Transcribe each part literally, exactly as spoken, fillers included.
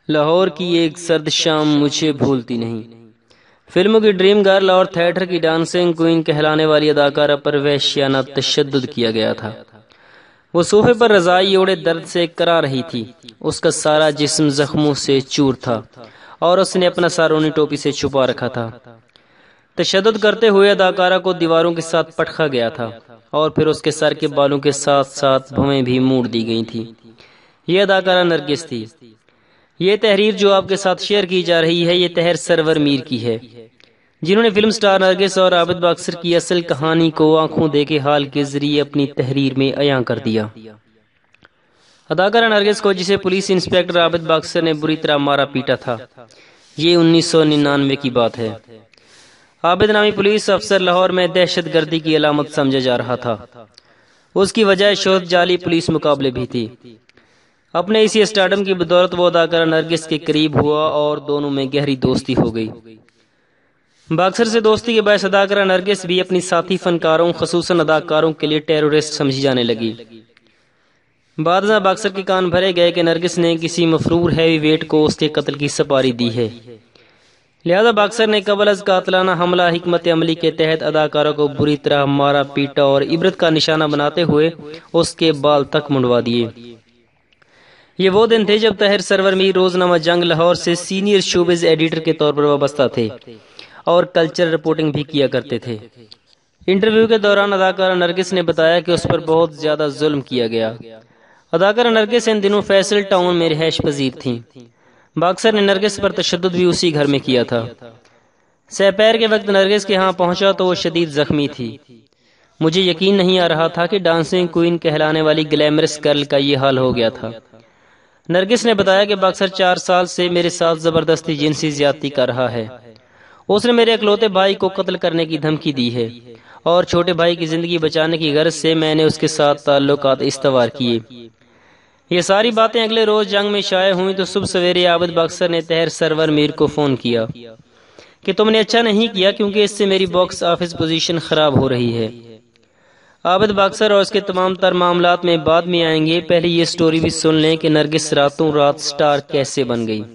لاہور کی ایک سرد شام مجھے بھولتی نہیں۔ فلموں کی ڈریم گرل اور تھیٹر کی ڈانسنگ کوئن کہلانے والی اداکارہ پر وحشیانہ تشدد کیا گیا تھا۔ وہ صوفے پر رضائی اوڑھے درد سے کرا رہی تھی۔ اس کا سارا جسم زخموں سے چور تھا اور اس نے اپنا سر اونی ٹوپی سے چھپا رکھا تھا۔ تشدد کرتے ہوئے اداکارہ کو دیواروں کے ساتھ پٹخا گیا تھا اور پھر اس کے سر کے بالوں کے ساتھ ساتھ بھویں بھی موڑ دی گئی تھیں۔ یہ اداکارہ نرگس تھی۔ یہ تحریر جو آپ کے ساتھ شیئر کی جا رہی ہے یہ تحر سرور میر کی ہے، جنہوں نے فلم سٹار نرگس اور عابد باکسر کی اصل کہانی کو آنکھوں دیکھے حال کے ذریعے اپنی تحریر میں عیاں کر دیا۔ اداکارہ نرگس کو جسے پولیس انسپکٹر عابد باکسر نے بری طرح مارا پیٹا تھا، یہ انیس سو ننانوے کی بات ہے۔ عابد نامی پولیس افسر لاہور میں دہشت گردی کی علامت سمجھا جا رہا تھا۔ اس کی وجہ شدت جعلی پولیس مقابلے بھی تھی۔ اپنے اسی اسٹارڈم کی بدولت وہ اداکارہ نرگس کے قریب ہوا اور دونوں میں گہری دوستی ہو گئی۔ باکسر سے دوستی کے باعث اداکارہ نرگس بھی اپنی ساتھی فنکاروں خصوصاً اداکاروں کے لیے ٹیرورسٹ سمجھی جانے لگی۔ بعد ازاں باکسر کے کان بھرے گئے کہ نرگس نے کسی مفرور ہیوی ویٹ کو اس کے قتل کی سپاری دی ہے، لہذا باکسر نے قبل از قاتلانہ حملہ حکمت عملی کے تحت اداکارہ کو بری طرح مارا پیٹا اور عبرت کا نشانہ بناتے ہوئے اس کے بال تک منڈوا دیے۔ یہ وہ دن تھے جب طاہر سرور میر روزنامہ جنگ لاہور سے سینئر شوبز ایڈیٹر کے طور پر وابستہ تھے اور کلچر رپورٹنگ بھی کیا کرتے تھے۔ انٹرویو کے دوران اداکارہ نرگس نے بتایا کہ اس پر بہت زیادہ ظلم کیا گیا۔ اداکارہ نرگس ان دنوں فیصل ٹاؤن میں رہائش پذیر تھیں۔ باکسر نے نرگس پر تشدد بھی اسی گھر میں کیا تھا۔ سپیر کے وقت نرگس کے ہاں پہنچا تو وہ شدید زخمی تھی۔ مجھے یقین نہیں آ رہا تھا کہ ڈانسنگ کوئن کہلانے والی گلیمرس گرل کا یہ حال ہو گیا تھا۔ نرگس نے بتایا کہ باکسر چار سال سے میرے ساتھ زبردستی جنسی زیادتی کر رہا ہے۔ اس نے میرے اکلوتے بھائی کو قتل کرنے کی دھمکی دی ہے اور چھوٹے بھائی کی زندگی بچانے کی غرض سے میں نے اس کے ساتھ تعلقات استوار کیے۔ یہ ساری باتیں اگلے روز جنگ میں شائع ہوئیں تو صبح سویرے عابد باکسر نے طاہر سرور میر کو فون کیا کہ تم نے اچھا نہیں کیا کیونکہ اس سے میری باکس آفس پوزیشن خراب ہو رہی ہے۔ عابد باکسر اور اس کے تمام تر معاملات میں بعد میں آئیں گے، پہلے یہ سٹوری بھی سن لیں کہ نرگس راتوں رات سٹار کیسے بن گئی۔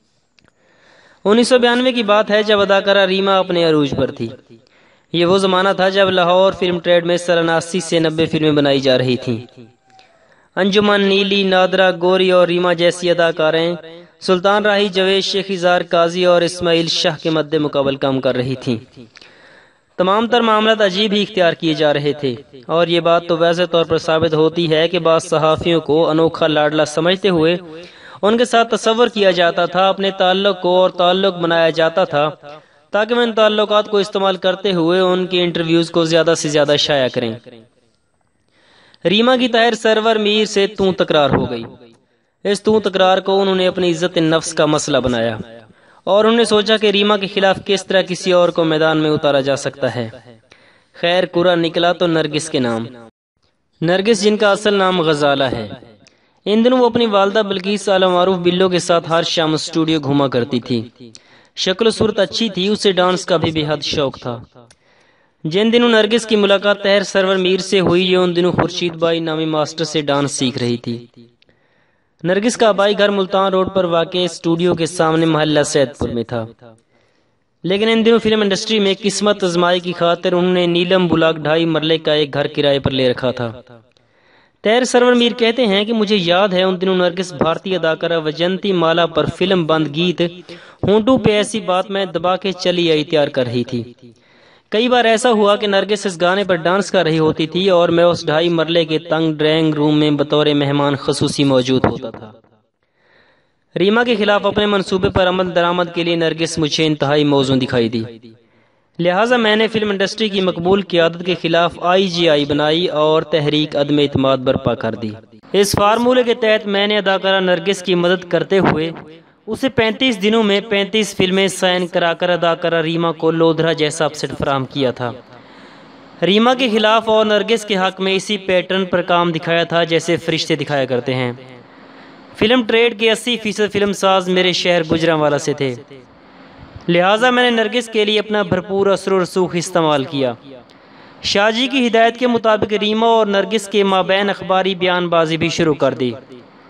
انیس سو بیانوے کی بات ہے جب اداکارہ ریما اپنے عروج پر تھی۔ یہ وہ زمانہ تھا جب لاہور فلم ٹریڈ میں سالانہ اسی سے نبے فلمیں بنائی جا رہی تھیں۔ انجمن، نیلی، نادرہ، گوری اور ریما جیسی اداکاریں سلطان راہی، جاوید شیخزار قاضی اور اسماعیل شاہ کے مد مقابل کام کر رہی تھیں۔ تمام تر معاملات عجیب ہی اختیار کیے جا رہے تھے اور یہ بات تو واضح طور پر ثابت ہوتی ہے کہ بعض صحافیوں کو انوکھا لاڈلا سمجھتے ہوئے ان کے ساتھ تصور کیا جاتا تھا، اپنے تعلق کو اور تعلق بنایا جاتا تھا تاکہ وہ ان تعلقات کو استعمال کرتے ہوئے ان کے انٹرویوز کو زیادہ سے زیادہ شائع کریں۔ ریما کی طاہر سرور میر سے توں تکرار ہو گئی۔ اس توں تکرار کو انہوں نے اپنی عزت نفس کا مسئلہ بنایا اور انہوں نے سوچا کہ ریما کے خلاف کس طرح کسی اور کو میدان میں اتارا جا سکتا ہے۔ خیر کورا نکلا تو نرگس کے نام، نرگس جن کا اصل نام غزالہ ہے۔ ان دنوں وہ اپنی والدہ بلقیس عالم معروف بلو کے ساتھ ہر شام اسٹوڈیو گھوما کرتی تھی۔ شکل و صورت اچھی تھی، اسے ڈانس کا بھی بے حد شوق تھا۔ جن دنوں نرگس کی ملاقات طاہر سرور میر سے ہوئی، یہ ان دنوں خورشید بائی نامی ماسٹر سے ڈانس سیکھ رہی تھی۔ نرگس کا آبائی گھر ملتان روڈ پر واقع اسٹوڈیو کے سامنے محلہ سید پور میں تھا، لیکن ان دنوں فلم انڈسٹری میں قسمت آزمائی کی خاطر انہوں نے نیلم بلاک ڈھائی مرلے کا ایک گھر کرائے پر لے رکھا تھا۔ طاہر سرور میر کہتے ہیں کہ مجھے یاد ہے ان دنوں نرگس بھارتی اداکارہ وجنتی مالا پر فلم بند گیت ہونٹوں پہ ایسی بات میں دبا کے چلی آئی تیار کر رہی تھی۔ کئی بار ایسا ہوا کہ نرگس اس گانے پر ڈانس کر رہی ہوتی تھی اور میں اس ڈھائی مرلے کے تنگ ڈرائنگ روم میں بطور مہمان خصوصی موجود ہوتا تھا۔ ریما کے خلاف اپنے منصوبے پر عمل درآمد کے لیے نرگس مجھے انتہائی موزوں دکھائی دی، لہٰذا میں نے فلم انڈسٹری کی مقبول قیادت کے خلاف آئی جی آئی بنائی اور تحریک عدم اعتماد برپا کر دی۔ اس فارمولے کے تحت میں نے اداکارہ نرگس کی مدد کرتے ہوئے اسے پینتیس دنوں میں پینتیس فلمیں سائن کرا کر اداکارہ ریما کو لودھرا جیسا اپسیٹ فراہم کیا تھا۔ ریما کے خلاف اور نرگس کے حق میں اسی پیٹرن پر کام دکھایا تھا جیسے فرشتے دکھایا کرتے ہیں۔ فلم ٹریڈ کے اسی فیصد فلم ساز میرے شہر گجرانوالہ سے تھے، لہٰذا میں نے نرگس کے لیے اپنا بھرپور اثر و رسوخ استعمال کیا۔ شاہ جی کی ہدایت کے مطابق ریما اور نرگس کے مابین اخباری بیان بازی بھی شروع کر دی۔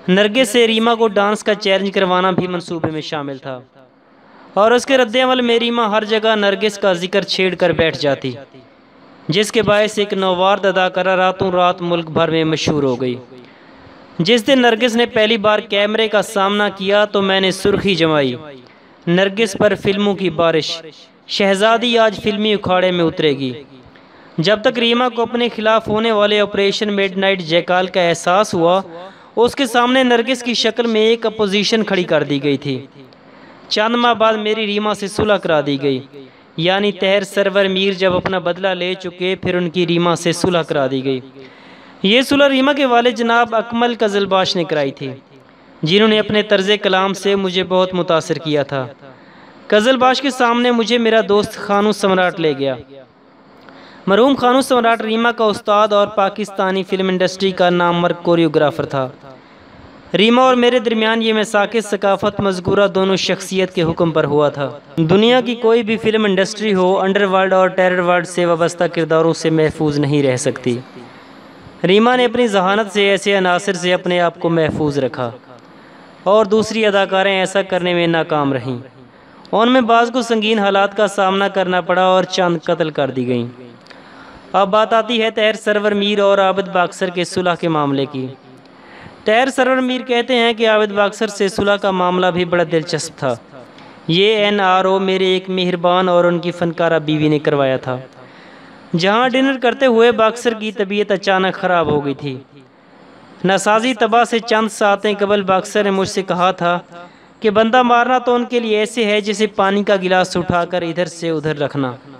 نرگس سے ریما کو ڈانس کا چیلنج کروانا بھی منصوبے میں شامل تھا، اور اس کے رد عمل میں ریما ہر جگہ نرگس کا ذکر چھیڑ کر بیٹھ جاتی، جس کے باعث ایک نووارد اداکارہ راتوں رات ملک بھر میں مشہور ہو گئی۔ جس دن نرگس نے پہلی بار کیمرے کا سامنا کیا تو میں نے سرخی جمائی، نرگس پر فلموں کی بارش، شہزادی آج فلمی اکھاڑے میں اترے گی۔ جب تک ریما کو اپنے خلاف ہونے والے آپریشن میڈ نائٹ جیکال کا احساس ہوا، اس کے سامنے نرگس کی شکل میں ایک اپوزیشن کھڑی کر دی گئی تھی۔ چند ماہ بعد میری ریما سے صلح کرا دی گئی، یعنی طاہر سرور میر جب اپنا بدلہ لے چکے پھر ان کی ریما سے صلح کرا دی گئی۔ یہ صلح ریما کے والد جناب اکمل قزلباش نے کرائی تھی، جنہوں نے اپنے طرز کلام سے مجھے بہت متاثر کیا تھا۔ قزلباش کے سامنے مجھے میرا دوست خانو سمراٹ لے گیا۔ مرحوم خانو سمراٹ ریما کا استاد اور پاکستانی فلم انڈسٹری کا نامور کوریوگرافر تھا۔ ریما اور میرے درمیان یہ میثاق ثقافت مذکورہ دونوں شخصیت کے حکم پر ہوا تھا۔ دنیا کی کوئی بھی فلم انڈسٹری ہو، انڈر ورلڈ اور ٹیرر ورلڈ سے وابستہ کرداروں سے محفوظ نہیں رہ سکتی۔ ریما نے اپنی ذہانت سے ایسے عناصر سے اپنے آپ کو محفوظ رکھا، اور دوسری اداکاریں ایسا کرنے میں ناکام رہیں۔ ان میں بعض کو سنگین حالات کا سامنا کرنا پڑا اور چند قتل کر دی گئیں۔ اب بات آتی ہے طاہر سرور میر اور عابد باکسر کے صلح کے معاملے کی۔ طاہر سرور میر کہتے ہیں کہ عابد باکسر سے صلح کا معاملہ بھی بڑا دلچسپ تھا۔ یہ این آر او میرے ایک مہربان اور ان کی فنکارہ بیوی نے کروایا تھا۔ جہاں ڈنر کرتے ہوئے باکسر کی طبیعت اچانک خراب ہو گئی تھی۔ ناسازی طبع سے چند ساعتیں قبل باکسر نے مجھ سے کہا تھا کہ بندہ مارنا تو ان کے لیے ایسے ہے جیسے پانی کا گلاس اٹھا کر ادھر سے ادھر رکھنا۔